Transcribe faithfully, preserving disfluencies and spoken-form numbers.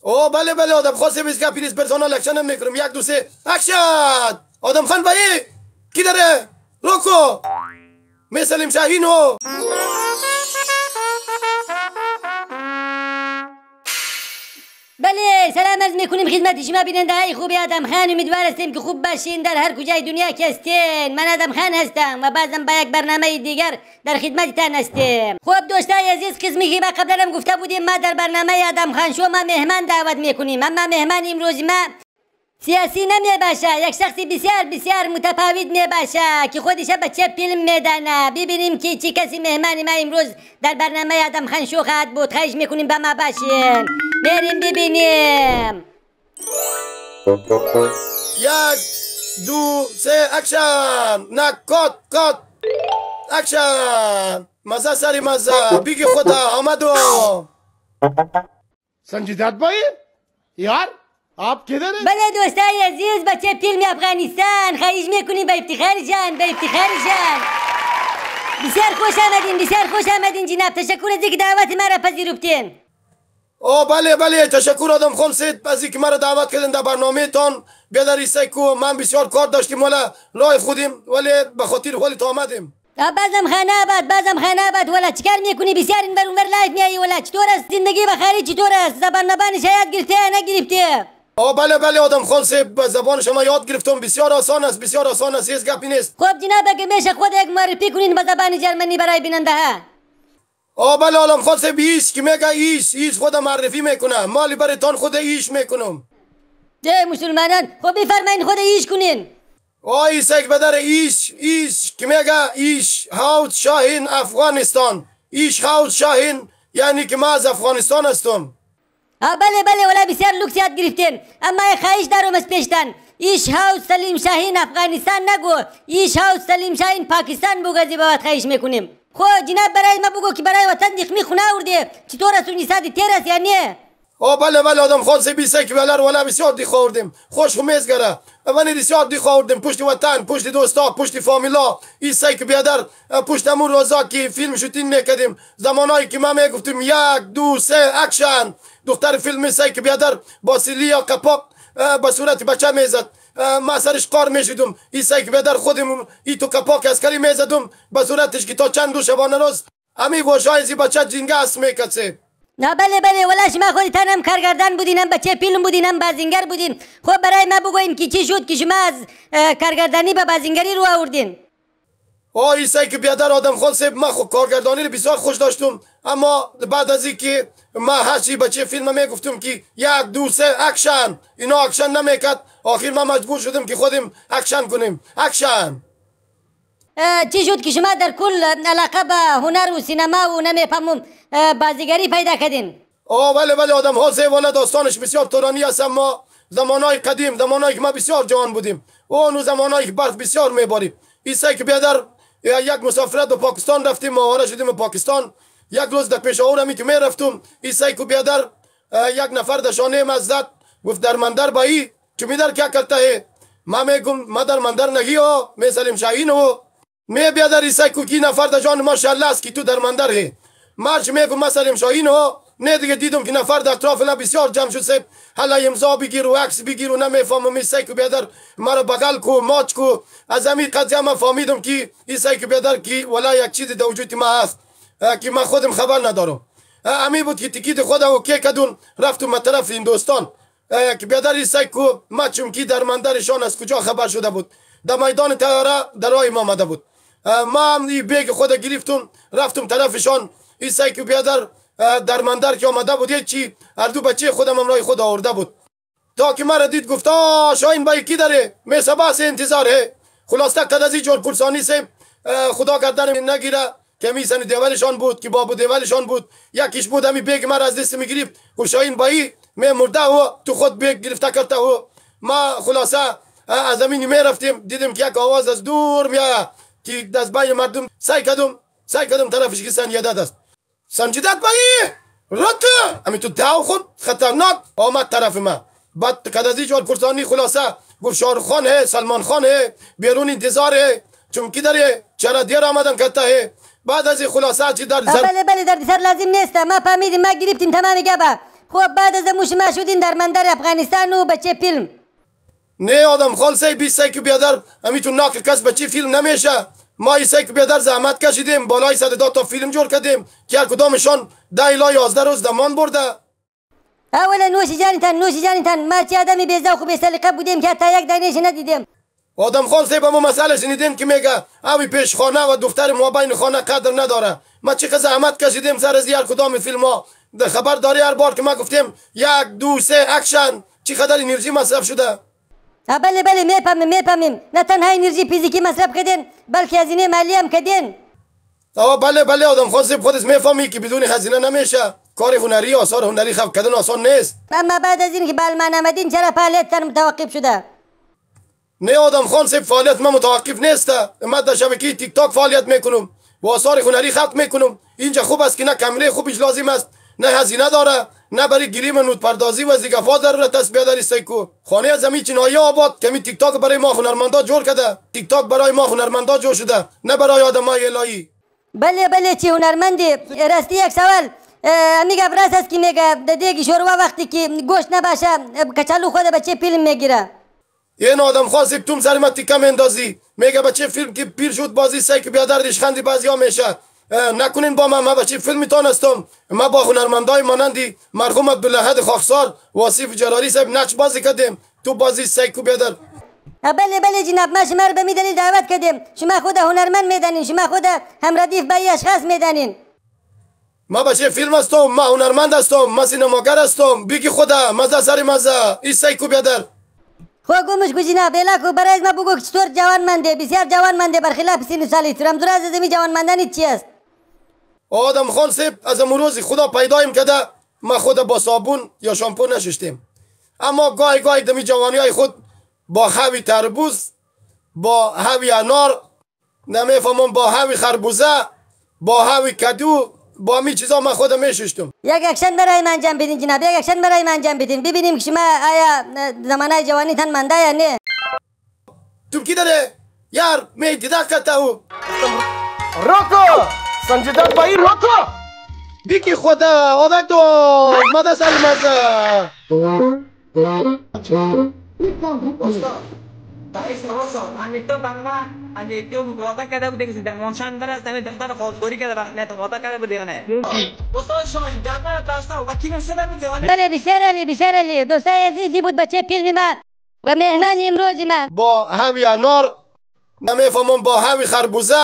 او بله بله آدم خان سه بیست پیریز پرسونال اکشن میکنم. یک دو سه اکشن. آدم خان بایی کی داره روکو مثل شاهینو. بله سلام عرض میکنیم خدمت شما بیننده های خوبی آدم خان. امیدوار هستیم که خوب باشین در هر کجای دنیا که هستین. من آدم خان هستم و بعضم با یک برنامه دیگر در خدمتتان هستیم. خب دوستای عزیز، قسمی که ما قبلا گفته بودیم ما در برنامه آدم خان شو ما مهمان دعوت میکنیم، اما مهمان امروز ما سیاسی نمی باشه، یک شخص بسیار بسیار متفاوت می باشه که خودش به چه فیلم میدانه. ببینیم که چی کسی مهمان ما امروز در برنامه آدم خان شو خواهد بود. خواهش میکنیم با ما باشین، بریم ببینیم. یک دو سه اکشن. نه کات کات اکشن. مزه سری مزه بیگی خدا آمدو. संजीदात भाई यार आप किधर हैं؟ بله دوستای عزیز، بچه فیلم افغانستان خواهش میکنیم به افتخارشان به افتخارشان. بسیار خوش آمدین بسیار خوش آمدین جناب. تشکر از اینکه دعوت ما را پذیرفتین. او بله بله تشکر آدم خان سید از اینکه مرا دعوت کردن در برنامه تان. بیادر ایسای کو من بسیار کار داشتیم ولی راه خودیم ولی به خاطر حالت آمدیم. بازم خانه آباد بازم خانه آباد. ولی چیکار میکنی؟ بسیار این بر اونور لایف میایی. ولی چطور است زندگی به خارج؟ چطور است زبان نبانش یاد گرفته نگرفته؟ او بله بله آدم خان سید زبان شما یاد گرفتم. بسیار آسان است بسیار آسان است، هیچ گپی نیست. خب جناب اگه میشه خود یک معرفی کنین به زبان جرمنی برای بیننده ها. او بله آدم خان سید ایش که میگه ایش ایش خود معرفی میکنه. مالی برتان خود ایش میکنم. ده مسلمانان خب بفرمایین خود ایش کنین. او ایسک بدر ایش ایش که میگه ایش هاوت شاهین افغانستان. ایش هاوت شاهین یعنی که ما از افغانستان هستم. ها بله بله ولی بسیار لوکس یاد گرفتین. اما خواهش دارم از پیشتن ایش هاوس سلیم شاهین افغانستان نگو، ایش هاوس سلیم شاهین پاکستان بگو. از بابت خواهش میکنیم. خب جناب برای ما بگو که برای وطن دخمی خونه آورده چطور است؟ اون ساعت تیر است یا نه؟ او بله بله آدم خان سی بیسه که بلر ولی بسیار دی خوردیم. خوش خمیز گره من بسیار دی خوردیم. پشت وطن پشت دوستا پشت فامیلا ایسای که بیادر پشت امون روزا که فیلم شوتینگ میکردیم زمانایی که ما میگفتیم یک دو سه اکشن. دختر فیلم ایسای که بیادر با سیلیا کپاک با صورت بچه میزد. ما سرش قار میشدم. ایسای که بیادر خودم ای تو کپاک اسکری میزدم با صورتش که تا چند دو شبانه روز امی گوشایزی بچه جنگه است میکرد. نه بله بله ولی شما خودتان هم کارگردان بودین هم بچه فیلم بودین هم بازیگر بودین. خب برای ما بگوین که چی شد که شما از کارگردانی به بازیگری رو آوردین؟ او ایسای که بیادر آدم خان سیب من خود کارگردانی رو بسیار خوش داشتم. اما بعد از اینکه ما هرچی بچه فیلم میگفتم که یک دو سه اکشن اینا اکشن نمیکرد آخر ما مجبور شدم که خودم اکشن کنیم. اکشن. چی شد که شما در کل علاقه به هنر و سینما و نمیفهمم بازیگری پیدا کردین؟ آه بله بله آدم ها زیوانه داستانش بسیار تورانی است. اما زمانهای قدیم زمانهایی که ما بسیار جوان بودیم اونو زمانهایی که برف بسیار میباریم. ایسایی که بیادر یک مسافرت به پاکستان رفتیم ماهانه شدیم به پاکستان. یک روز در پیشاور همی که میرفتم ایسایی که بیادر یک نفر در شانه مزدد گفت در مندر بایی که میدر کیا کرتا ہے. ما میگم ما در مندر نگی ہو می سلیم شاهین ہو. می بیادر ایسایی که کی نفر در جان ماشاءالله است که تو در مندر ہے. مارچ میگم ما سلیم شاهین ها. نه دیگه دیدم که نفر در اطراف نه بسیار جمع شد. سب حالا امضا بگیر و عکس بگیر و نمیفهمم. ایسایی که بیادر مرا بغل کو ماچ کو. از همین قضیه من فهمیدم که ایسایی که بیادر کی ولا یک چیز در وجود ما هست که من خودم خبر ندارم. امی بود که تیکید خودم و که کدون رفتم طرف هندوستان که بیادر ایسایی که ما چونکی در مندرشان از کجا خبر شده بود در میدان طیاره در راه ما آمده بود. ما هم بیگ خود گرفتم رفتم طرفشان. ایسایی که بیادر در مندر که آمده بود یک چی هر دو بچه خودم امرای خود آورده بود. تا که مرا دید گفت آه شاهین بایی کی داره میسه باس انتظار ہے. خلاصه کد از این جور پرسانی سے خدا کردن نگیره که میسن دیوالشان بود که بابو دیوالشان بود. یکیش بود همی بیگ مرا از دست میگرفت گفت شاهین بایی می مرده و تو خود بیگ گرفته کرده و ما خلاصه از زمینی می رفتیم دیدیم که یک آواز از دور میاد که دست بای مردم سعی کردم سعی کردم طرفش که سنجیدت است. سنجیدت بایی رت امی تو داو خود خطرناک آمد طرف ما. بعد کدازی جور پرسانی خلاصه گفت شاهرخ خان ہے سلمان خان ہے بیرون انتظار ہے چونکی داره چرا دیر آمدن کرده ہے. بعد از خلاصه چی در بله بله در دیسر لازم نیست ما فهمیدیم ما گرفتیم تمام گبا. خب بعد از امو شما شدین در مندر افغانستان و بچه فیلم. نه آدم خان سی بیست سای که بیادر امیتون ناک کس بچه فیلم نمیشه. ما ای سای که بیادر زحمت کشیدیم بالای صد دو تا فیلم جور کردیم که هر کدامشان ده الی یازده روز زمان برده. اولا نوشی جانتان نوشی جانتان ما چه آدمی بی‌ذوق و بی‌سلیقه بودیم که حتی یک دانه‌اش ندیدیم. آدم خان سی با ما مسئله شنیدین که میگه اوی پیش خانه و دفتر ما بین خانه قدر نداره. ما چه زحمت کشیدیم سر از هر کدام فیلم ها. خبر داری هر بار که ما گفتیم یک دو سه اکشن چی قدر انرژی مصرف شده. بله بله میفهمیم میفهمیم. نه تنها انرژی فیزیکی مصرف کردین بلکه هزینه مالی هم کردین. آه بله بله آدم خان سی خودش میفهمی که بدون هزینه نمیشه. کار هنری آثار هنری خلق کردن آسان نیست. اما بعد از این که بالمان آمدین چرا فعالیتتان متوقف شده؟ نه آدم خان سی فعالیت ما متوقف نیسته. ما در شبکه تیک تاک فعالیت میکنم و آثار هنری خلق میکنم. اینجا خوب است که نه کمره خوبش لازم است نه هزینه داره نه برای گریم نوت پردازی و زیگافا ضرورت است بیادر سیکو. خانه از زمین چنایی آباد که می تیک تاک برای ما هنرمندا جور کرده. تیک تاک برای ما هنرمندا جور شده نه برای آدمای الهی. بله بله چی هنرمندی. راستی یک سوال میگه راست است که میگه دیگه شوروا وقتی که گوشت نباشه کچالو خود بچه فیلم میگیره. این آدم خاصی توم سر ما تیکه میندازی میگه بچه فیلم که پیر شد بازی سیک بیادر ریشخندی بازی‌ها میشه. نکنین با ما ما بچه فیلم میتونستم. ما با هنرمندای مانندی مرحوم عبدالله خاکسار واصف جلالی صاحب نقش بازی کردیم تو بازی سیکو بیادر. بله بله جناب ما شما رو به می دلیل دعوت کردیم. شما خود هنرمند میدانین شما خود هم ردیف به اشخاص میدانین. ما بچه فیلم هستم ما هنرمند هستم ما سینماگر هستم بگی خدا مزه سر مزه این سیکو بیادر. خو گمش کو جناب الاکو برای ما بگو که چطور جوانمنده بسیار جوانمنده برخلاف سن سالی ترم دراز از می جوانمندانی چی است؟ آدم خان سیب از امروز خدا پیدایم کده ما خود با صابون یا شامپو نشستیم اما گاهی گاهی دمی جوانی های خود با هوی تربوز با هوی انار نمیفهمم با هوی خربوزه با هوی کدو با می چیزا من خودم میشستم. یک اکشن برای من انجام بدین جناب یک اکشن برای من انجام بدین ببینیم که شما آیا زمانه جوانی تن منده یا نه. تو کی داره یار می دیدن کتا او روکو سنجیدن بایی روکو بیکی خدا آدک تو ماده سر مزه Ani itu bangma, ani itu kota kita udah sedang monsan terus, tapi tempat kotori kita bahkan itu kota kita berdiri. Boston show, jangan atas tahu, kaki sedang berjalan. بله بسیار عالی بسیار عالی دوستای عزیزی بود بچه فیلم ما و مهمان امروز ما با هوی انار نمیفهمم با هوی خربوزه